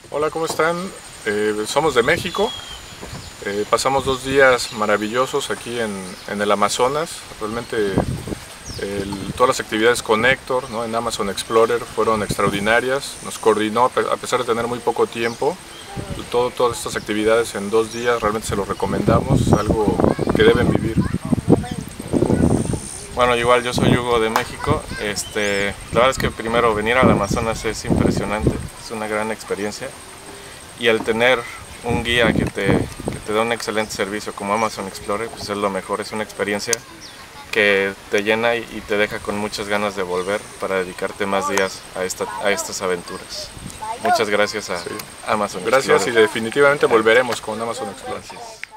Hola, ¿cómo están? Somos de México. Pasamos 2 días maravillosos aquí en el Amazonas. Realmente todas las actividades con Héctor, ¿no?, en Amazon Explorer fueron extraordinarias. Nos coordinó a pesar de tener muy poco tiempo. Todas estas actividades en 2 días realmente se los recomendamos, es algo que deben vivir. Bueno, igual yo soy Hugo de México. La verdad es que primero venir al Amazonas es impresionante, es una gran experiencia. Y el tener un guía que te da un excelente servicio como Amazon Explorer, pues es lo mejor, es una experiencia que te llena y te deja con muchas ganas de volver para dedicarte más días a estas aventuras. Muchas gracias a Sí. Amazon Gracias, y Explorer. definitivamente volveremos con Amazon Explorer. Gracias.